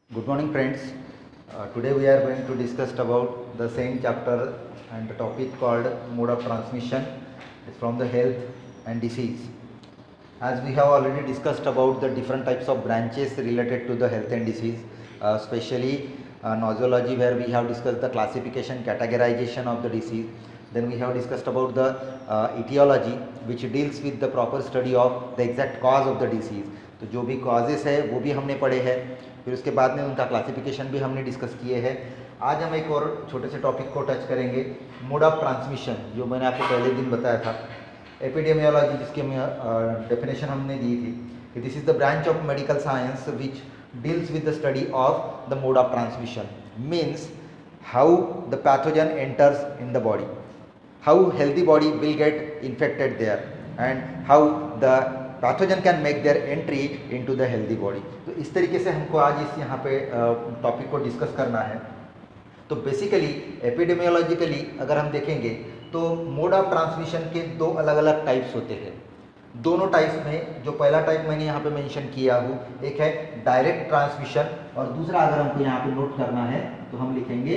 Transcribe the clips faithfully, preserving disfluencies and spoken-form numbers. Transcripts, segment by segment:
Good morning, friends. Uh, today we are going to discuss about the same chapter and the topic called mode of transmission. It's from the health and disease. As we have already discussed about the different types of branches related to the health and disease, uh, especially uh, nosology, where we have discussed the classification, categorization of the disease. Then we have discussed about the uh, etiology, which deals with the proper study of the exact cause of the disease. तो जो भी causes है वो भी हमने पढ़े हैं, फिर उसके बाद में उनका क्लासिफिकेशन भी हमने डिस्कस किए हैं। आज हम एक और छोटे से टॉपिक को टच करेंगे, मोड ऑफ ट्रांसमिशन, जो मैंने आपको पहले दिन बताया था। एपिडेमियोलॉजी, जिसकी हमें डेफिनेशन हमने दी थी कि this is the branch of medical science which deals with the study of the mode of transmission, means how the pathogen enters in the body, how healthy body will get infected there and how the pathogen can make their entry into the healthy body. तो इस तरीके से हमको आज इस यहाँ पे topic को डिस्कस करना है। तो बेसिकली एपिडेमियोलॉजिकली अगर हम देखेंगे तो मोड ऑफ ट्रांसमिशन के दो अलग अलग टाइप्स होते हैं। दोनों टाइप्स में जो पहला टाइप मैंने यहाँ पे मेंशन किया हूँ, एक है डायरेक्ट ट्रांसमिशन और दूसरा अगर हमको यहाँ पे नोट करना है तो हम लिखेंगे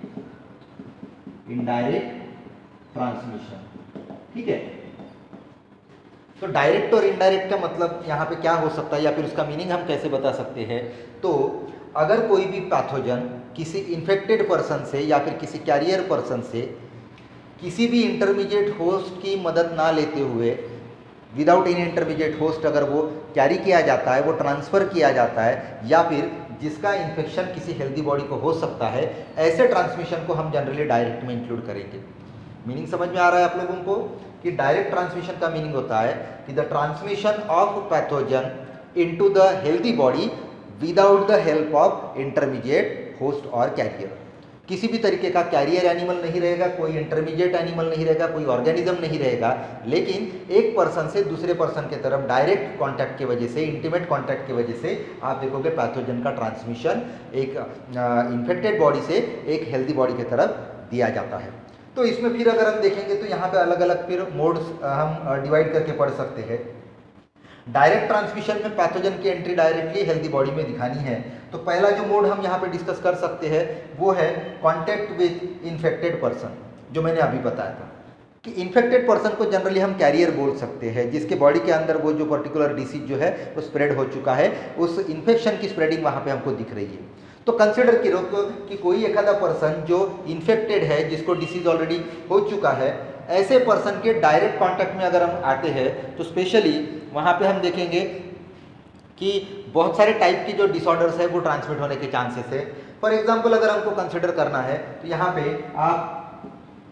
इनडायरेक्ट ट्रांसमिशन। ठीक है, तो डायरेक्ट और इनडायरेक्ट का मतलब यहाँ पे क्या हो सकता है या फिर उसका मीनिंग हम कैसे बता सकते हैं। तो अगर कोई भी पैथोजन किसी इन्फेक्टेड पर्सन से या फिर किसी कैरियर पर्सन से किसी भी इंटरमीडिएट होस्ट की मदद ना लेते हुए, विदाउट एनी इंटरमीडिएट होस्ट अगर वो कैरी किया जाता है, वो ट्रांसफ़र किया जाता है, या फिर जिसका इन्फेक्शन किसी हेल्दी बॉडी को हो सकता है, ऐसे ट्रांसमिशन को हम जनरली डायरेक्ट में इंक्लूड करेंगे। मीनिंग समझ में आ रहा है आप लोगों को कि डायरेक्ट ट्रांसमिशन का मीनिंग होता है कि the transmission of pathogen into the healthy body without the help of intermediate host और कैरियर। किसी भी तरीके का कैरियर एनिमल नहीं रहेगा, कोई इंटरमीडिएट एनिमल नहीं रहेगा, कोई ऑर्गेनिज्म नहीं रहेगा, लेकिन एक पर्सन से दूसरे पर्सन की तरफ डायरेक्ट कांटेक्ट की वजह से, इंटीमेट कांटेक्ट की वजह से आप देखोगे पैथोजन का ट्रांसमिशन एक इन्फेक्टेड बॉडी से एक हेल्दी बॉडी की तरफ दिया जाता है। तो इसमें फिर अगर हम देखेंगे तो यहाँ पे अलग अलग फिर मोड्स हम डिवाइड करके पढ़ सकते हैं। डायरेक्ट ट्रांसमिशन में पैथोजन की एंट्री डायरेक्टली हेल्दी बॉडी में दिखानी है, तो पहला जो मोड हम यहाँ पे डिस्कस कर सकते हैं वो है कांटेक्ट विद इन्फेक्टेड पर्सन, जो मैंने अभी बताया था कि इन्फेक्टेड पर्सन को जनरली हम कैरियर बोल सकते हैं, जिसके बॉडी के अंदर वो जो पर्टिकुलर डिसीज जो है वो स्प्रेड हो चुका है, उस इन्फेक्शन की स्प्रेडिंग वहाँ पे हमको दिख रही है। तो कंसिडर करो कि कोई एक आधा पर्सन जो इन्फेक्टेड है, जिसको डिसीज ऑलरेडी हो चुका है, ऐसे पर्सन के डायरेक्ट कांटेक्ट में अगर हम आते हैं तो स्पेशली वहाँ पे हम देखेंगे कि बहुत सारे टाइप की जो डिसऑर्डर्स है वो ट्रांसमिट होने के चांसेस है। फॉर एग्जांपल अगर हमको कंसिडर करना है तो यहाँ पे आप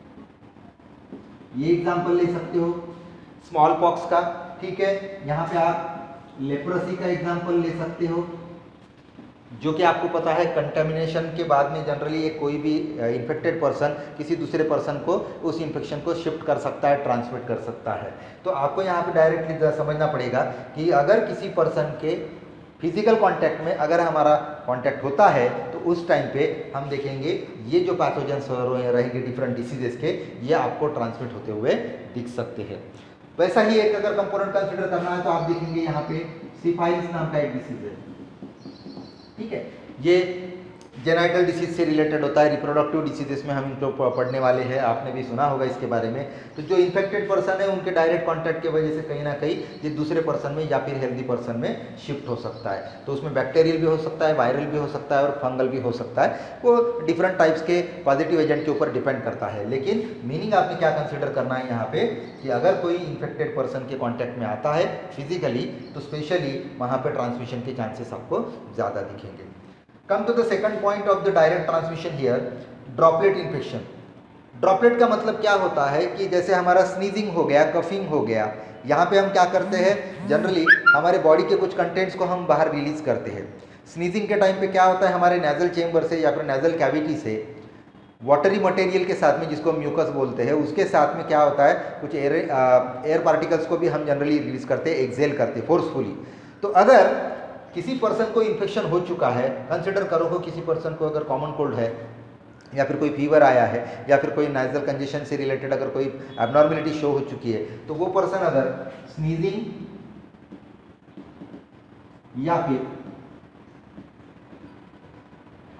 ये एग्जांपल ले सकते हो स्मॉल पॉक्स का, ठीक है। यहाँ पे आप लेप्रोसी का एग्जांपल ले सकते हो, जो कि आपको पता है कंटेमिनेशन के बाद में जनरली एक कोई भी इन्फेक्टेड पर्सन किसी दूसरे पर्सन को उस इन्फेक्शन को शिफ्ट कर सकता है, ट्रांसमिट कर सकता है। तो आपको यहाँ पे डायरेक्टली समझना पड़ेगा कि अगर किसी पर्सन के फिजिकल कांटेक्ट में अगर हमारा कांटेक्ट होता है तो उस टाइम पे हम देखेंगे ये जो पैथोजेंस रहेंगे डिफरेंट डिसीजेस के, ये आपको ट्रांसमिट होते हुए दिख सकते हैं। वैसा ही एक अगर कंपोनेंट कंसिडर करना है तो आप देखेंगे यहाँ पे सिफाइलिस नाम का एक डिसीज है, ठीक है। ये जेनाइटल डिसीज से रिलेटेड होता है, रिप्रोडक्टिव डिसीजेस में हम इनको पढ़ने वाले हैं, आपने भी सुना होगा इसके बारे में। तो जो इन्फेक्टेड पर्सन है उनके डायरेक्ट कांटेक्ट की वजह से कहीं ना कहीं ये दूसरे पर्सन में या फिर हेल्दी पर्सन में शिफ्ट हो सकता है। तो उसमें बैक्टीरियल भी हो सकता है, वायरल भी हो सकता है और फंगल भी हो सकता है। वो डिफरेंट टाइप्स के पॉजिटिव एजेंट के ऊपर डिपेंड करता है। लेकिन मीनिंग आपने क्या कंसिडर करना है यहाँ पे कि अगर कोई इन्फेक्टेड पर्सन के कॉन्टैक्ट में आता है फिजिकली, तो स्पेशली वहाँ पर ट्रांसमिशन के चांसेस आपको ज़्यादा दिखेंगे। Come to the second point of the direct transmission here, droplet infection. Droplet का मतलब क्या होता है कि जैसे हमारा स्नीजिंग हो गया, कफिंग हो गया, यहाँ पे हम क्या करते हैं जनरली हमारे बॉडी के कुछ कंटेंट्स को हम बाहर रिलीज करते हैं। स्नीजिंग के टाइम पे क्या होता है, हमारे नेजल चेम्बर से या फिर नेजल कैविटी से वाटरी मटेरियल के साथ में, जिसको म्यूकस बोलते हैं, उसके साथ में क्या होता है कुछ एयर एयर पार्टिकल्स को भी हम जनरली रिलीज करते हैं, एक्सेल करते हैं फोर्सफुली। तो अगर किसी पर्सन को इन्फेक्शन हो चुका है, कंसिडर करो को किसी पर्सन को अगर कॉमन कोल्ड है या फिर कोई फीवर आया है या फिर कोई नाइजल कंजेशन से रिलेटेड अगर कोई एबनॉर्मलिटी शो हो चुकी है, तो वो पर्सन अगर स्नीजिंग या फिर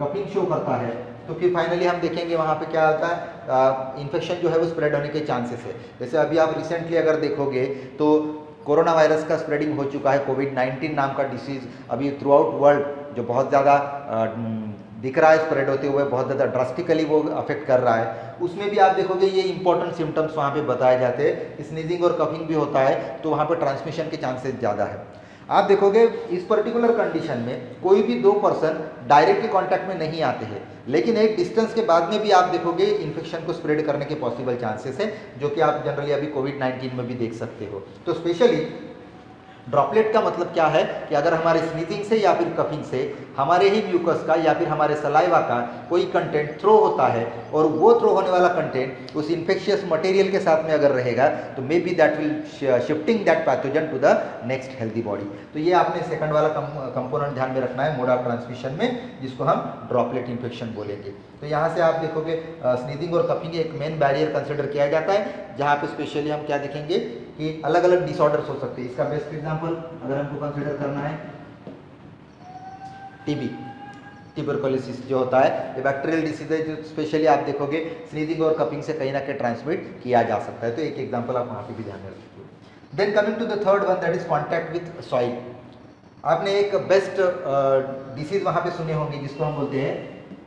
कफिंग शो करता है, तो फिर फाइनली हम देखेंगे वहाँ पे क्या आता है, इन्फेक्शन जो है वो स्प्रेड होने के चांसेस है। जैसे अभी आप रिसेंटली अगर देखोगे तो कोरोना वायरस का स्प्रेडिंग हो चुका है, कोविड नाइन्टीन नाम का डिसीज़ अभी थ्रू आउट वर्ल्ड जो बहुत ज़्यादा दिख रहा है स्प्रेड होते हुए, बहुत ज़्यादा ड्रास्टिकली वो अफेक्ट कर रहा है। उसमें भी आप देखोगे ये इंपॉर्टेंट सिम्टम्स वहाँ पे बताए जाते हैं, स्नीजिंग और कफिंग भी होता है, तो वहाँ पर ट्रांसमिशन के चांसेस ज़्यादा है। आप देखोगे इस पर्टिकुलर कंडीशन में कोई भी दो पर्सन डायरेक्टली कांटेक्ट में नहीं आते हैं, लेकिन एक डिस्टेंस के बाद में भी आप देखोगे इन्फेक्शन को स्प्रेड करने के पॉसिबल चांसेस है, जो कि आप जनरली अभी कोविड नाइन्टीन में भी देख सकते हो। तो स्पेशली ड्रॉपलेट का मतलब क्या है कि अगर हमारे स्नीजिंग से या फिर कफिंग से हमारे ही म्यूकस का या फिर हमारे सलाइवा का कोई कंटेंट थ्रो होता है और वो थ्रो होने वाला कंटेंट उस इन्फेक्शियस मटेरियल के साथ में अगर रहेगा तो maybe that will shifting that pathogen to the next healthy body. तो ये आपने सेकंड वाला कंपोनेंट ध्यान में रखना है मोड ऑफ ट्रांसमिशन में, जिसको हम ड्रॉपलेट इन्फेक्शन बोलेंगे। तो यहाँ से आप देखोगे स्नीजिंग और कफिंग एक मेन बैरियर कंसिडर किया जाता है, जहाँ पे स्पेशली हम क्या देखेंगे कि अलग अलग डिसऑर्डर्स हो सकते हैं। इसका बेस्ट एग्जांपल अगर हमको कंसीडर करना है टीबी, ट्यूबरकुलोसिस जो होता है ये बैक्टीरियल डिसीज है, जो स्पेशली आप देखोगे स्नीजिंग और कफिंग से कहीं ना कहीं ट्रांसमिट किया जा सकता है। तो एक एग्जांपल आप वहाँ पे भी ध्यान में रखिए। Then coming to the third one, that is contact with soil. आपने एक बेस्ट डिसीज वहाँ पे सुने होंगे जिसको हम बोलते हैं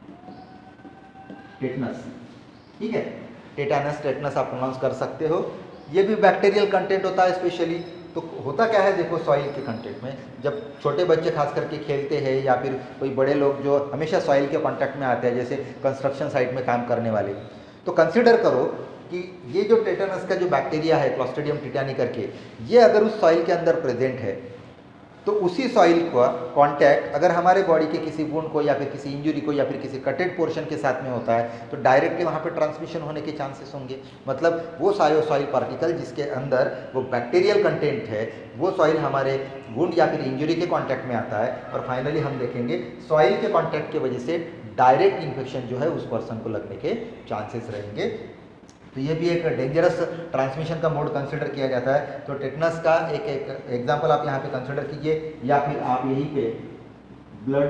टेटनस, ठीक है, टेटानस, टेटनस आप प्रोनाउंस कर सकते हो। ये भी बैक्टीरियल कंटेंट होता है स्पेशली। तो होता क्या है, देखो सॉइल के कंटेंट में जब छोटे बच्चे खास करके खेलते हैं या फिर कोई बड़े लोग जो हमेशा सॉइल के कांटेक्ट में आते हैं, जैसे कंस्ट्रक्शन साइट में काम करने वाले, तो कंसिडर करो कि ये जो टेटानस का जो बैक्टीरिया है क्लॉस्ट्रिडियम टिटानी करके, ये अगर उस सॉइल के अंदर प्रेजेंट है तो उसी सॉइल का कांटेक्ट अगर हमारे बॉडी के किसी वुंड को या फिर किसी इंजरी को या फिर किसी कटेड पोर्शन के साथ में होता है तो डायरेक्टली वहाँ पे ट्रांसमिशन होने के चांसेस होंगे। मतलब वो सारे सॉइल पार्टिकल जिसके अंदर वो बैक्टीरियल कंटेंट है, वो सॉइल हमारे वुंड या फिर इंजरी के कांटेक्ट में आता है और फाइनली हम देखेंगे सॉइल के कांटेक्ट की वजह से डायरेक्ट इन्फेक्शन जो है उस पर्सन को लगने के चांसेस रहेंगे। तो ये भी एक डेंजरस ट्रांसमिशन का मोड कंसिडर किया जाता है। तो टेटनस का एक एक एग्जांपल आप यहाँ पे कंसिडर कीजिए, या फिर आप यहीं पे ब्लड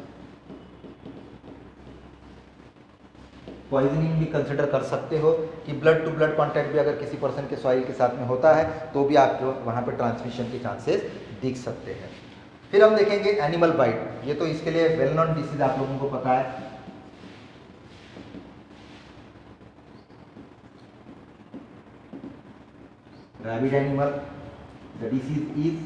पॉइजनिंग भी कंसिडर कर सकते हो कि ब्लड टू ब्लड कांटेक्ट भी अगर किसी पर्सन के सॉइल के साथ में होता है तो भी आपको वहाँ पे ट्रांसमिशन के चांसेस दिख सकते हैं। फिर हम देखेंगे एनिमल बाइट। ये तो इसके लिए वेल नोन डिसीज आप लोगों को पता है, rabid animal, the disease is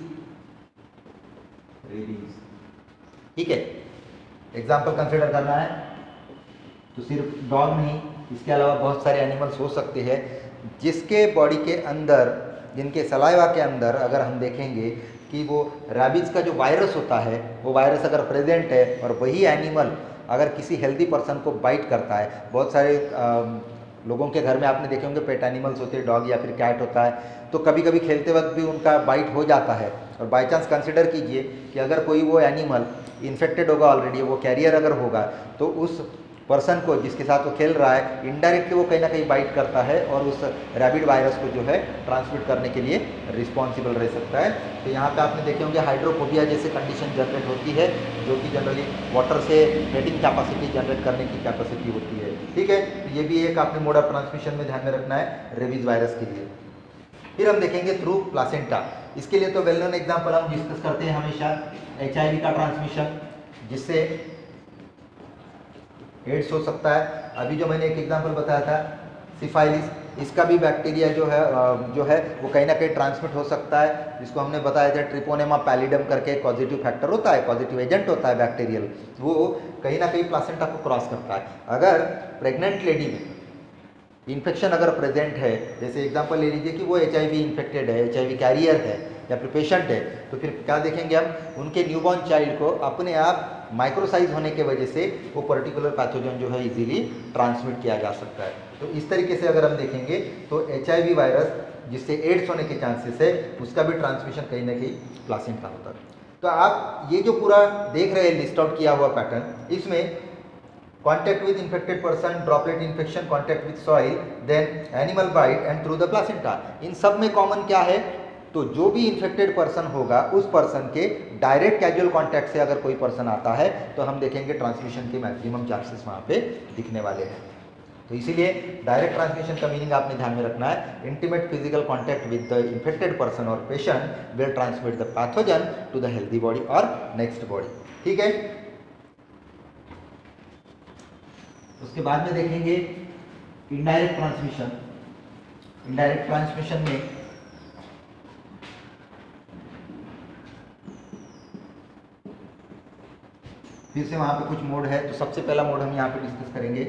rabies, ठीक है। एग्जाम्पल कंसिडर करना है तो सिर्फ डॉग नहीं, इसके अलावा बहुत सारे एनिमल्स हो सकते हैं जिसके बॉडी के अंदर, जिनके सलाइवा के अंदर अगर हम देखेंगे कि वो रैबिज का जो वायरस होता है वो वायरस अगर प्रेजेंट है और वही एनिमल अगर किसी हेल्दी पर्सन को बाइट करता है, बहुत सारे आ, लोगों के घर में आपने देखे होंगे पेट एनिमल्स होते हैं, डॉग या फिर कैट होता है, तो कभी कभी खेलते वक्त भी उनका बाइट हो जाता है और बाई चांस कंसिडर कीजिए कि अगर कोई वो एनिमल इन्फेक्टेड होगा ऑलरेडी, वो कैरियर अगर होगा तो उस पर्सन को जिसके साथ वो खेल रहा है इनडायरेक्टली वो कहीं ना कहीं बाइट करता है और उस रैबिड वायरस को जो है ट्रांसमिट करने के लिए रिस्पॉन्सिबल रह सकता है। तो यहाँ पे आपने देखे होंगे हाइड्रोफोबिया जैसे कंडीशन जनरेट होती है, जो कि जनरली वाटर से हेटिंग कैपेसिटी जनरेट करने की कैपेसिटी होती है, ठीक है। तो ये भी एक आपने मोड ऑफ ट्रांसमिशन में ध्यान में रखना है रेबीज वायरस के लिए। फिर हम देखेंगे थ्रू प्लासेंटा। इसके लिए तो वेल नोन एग्जाम्पल हम डिस्कस करते हैं हमेशा, एच आई वी का ट्रांसमिशन जिससे एड्स हो सकता है। अभी जो मैंने एक एग्जांपल बताया था सिफाइलिस, इसका भी बैक्टीरिया जो है जो है वो कहीं ना कहीं ट्रांसमिट हो सकता है, जिसको हमने बताया था ट्रिपोनेमा पैलिडम करके पॉजिटिव फैक्टर होता है, पॉजिटिव एजेंट होता है बैक्टीरियल, वो कहीं ना कहीं प्लासेंटा को क्रॉस करता है। अगर प्रेग्नेंट लेडी में इन्फेक्शन अगर प्रेजेंट है, जैसे एग्जांपल ले लीजिए कि वो एच आई वी इन्फेक्टेड है, एच आई वी कैरियर है या फिर पेशेंट है, तो फिर क्या देखेंगे हम, उनके न्यूबॉर्न चाइल्ड को अपने आप माइक्रोसाइज होने के वजह से वो पर्टिकुलर पैथोजन जो है इजीली ट्रांसमिट किया जा सकता है। तो इस तरीके से अगर हम देखेंगे तो एच आई वी वायरस जिससे एड्स होने के चांसेस है उसका भी ट्रांसमिशन कहीं ना कहीं प्लासेंटा होता है। तो आप ये जो पूरा देख रहे हैं लिस्ट आउट किया हुआ पैटर्न, इसमें contact with infected person, droplet infection, contact with soil, then animal bite and through the placenta, इन सब में कॉमन क्या है तो जो भी इन्फेक्टेड पर्सन होगा उस पर्सन के डायरेक्ट कैजुअल कॉन्टैक्ट से अगर कोई पर्सन आता है तो हम देखेंगे ट्रांसमिशन के मैक्सिमम चांसेस वहाँ पे दिखने वाले हैं। तो इसीलिए डायरेक्ट ट्रांसमिशन का मीनिंग आपने ध्यान में रखना है, intimate physical contact with the infected person और patient will transmit the pathogen to the healthy body और नेक्स्ट बॉडी। ठीक है, उसके बाद में देखेंगे इनडायरेक्ट ट्रांसमिशन। इनडायरेक्ट ट्रांसमिशन में फिर से वहां पे कुछ मोड है, तो सबसे पहला मोड हम यहाँ पे डिस्कस करेंगे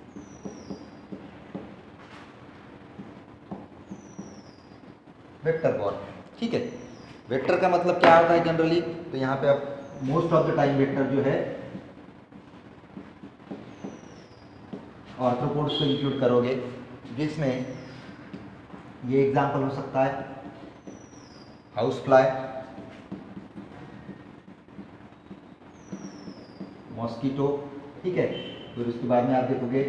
वेक्टर बॉर्न। ठीक है, वेक्टर का मतलब क्या होता है जनरली, तो यहाँ पे आप most of the time vector जो है आर्थ्रोपोड्स को इंक्लूड करोगे, जिसमें ये एग्जांपल हो सकता है हाउस फ्लाई, मॉस्किटो। ठीक है, फिर उसके बाद में आप देखोगे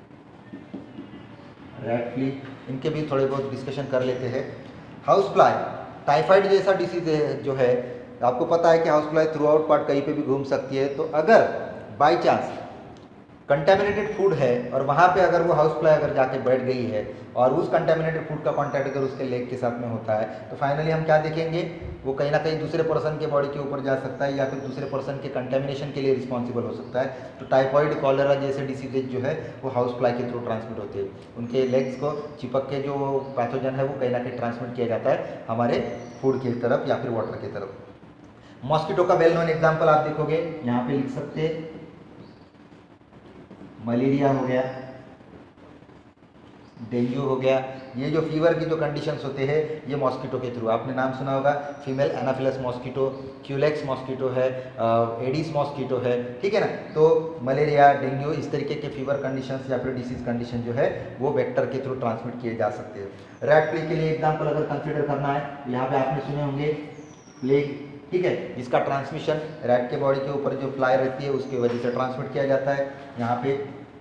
रैट फ्ली, इनके भी थोड़े बहुत डिस्कशन कर लेते हैं। हाउस फ्लाई टाइफाइड जैसा डिसीज है जो है, आपको पता है कि house fly throughout part कहीं पे भी घूम सकती है। तो अगर बाय चांस कंटेमिनेटेड फूड है और वहाँ पे अगर वो हाउस फ्लाई अगर जाके बैठ गई है और उस कंटेमिनेटेड फूड का कांटेक्ट अगर उसके लेग के साथ में होता है, तो फाइनली हम क्या देखेंगे, वो कहीं ना कहीं दूसरे पर्सन के बॉडी के ऊपर जा सकता है या फिर दूसरे पर्सन के कंटेमिनेशन के लिए रिस्पॉन्सिबल हो सकता है। तो टाइफॉइड, कॉलेरा जैसे डिसीजेज जो है वो हाउस फ्लाई के थ्रू ट्रांसमिट होते हैं। उनके लेग्स को चिपक के जो पैथोजन है वो कहीं ना कहीं ट्रांसमिट किया जाता है हमारे फूड की तरफ या फिर वाटर की तरफ। मॉस्किटो का वेल नोन एग्जाम्पल आप देखोगे, यहाँ पे लिख सकते हैं मलेरिया हो गया, डेंगू हो गया। ये जो फीवर की जो कंडीशंस होते हैं ये मॉस्किटो के थ्रू, आपने नाम सुना होगा female anopheles mosquito, culex mosquito है, एडिस मॉस्किटो है। ठीक है ना, तो मलेरिया, डेंगू इस तरीके के फीवर कंडीशंस या फिर डिसीज कंडीशन जो है वो वेक्टर के थ्रू ट्रांसमिट किए जा सकते हैं। रैट प्लेग के लिए एग्जाम्पल अगर कंसिडर करना है, यहाँ पे आपने सुने होंगे प्लेग। ठीक है, इसका ट्रांसमिशन रैट के बॉडी के ऊपर जो फ्लाई रहती है उसकी वजह से ट्रांसमिट किया जाता है। यहाँ पे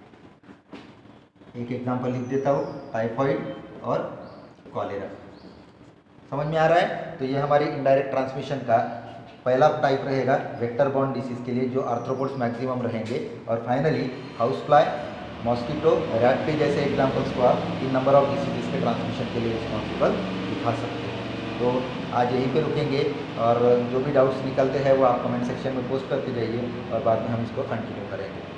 एक एग्जांपल लिख देता हूँ, टाइफॉइड और कॉलेरा। समझ में आ रहा है? तो ये हमारी इनडायरेक्ट ट्रांसमिशन का पहला टाइप रहेगा वेक्टर बॉर्न डिसीज के लिए, जो आर्थ्रोपोड्स मैक्सिमम रहेंगे। और finally house fly, mosquito, rat flea जैसे एग्जाम्पल्स को आप इन नंबर ऑफ डिसीजेस के ट्रांसमिशन के लिए रिस्पॉन्सिबल दिखा सकते हैं। तो आज यहीं पे रुकेंगे और जो भी डाउट्स निकलते हैं वो आप कमेंट सेक्शन में पोस्ट करते जाइए और बाद में हम इसको कंटिन्यू करेंगे।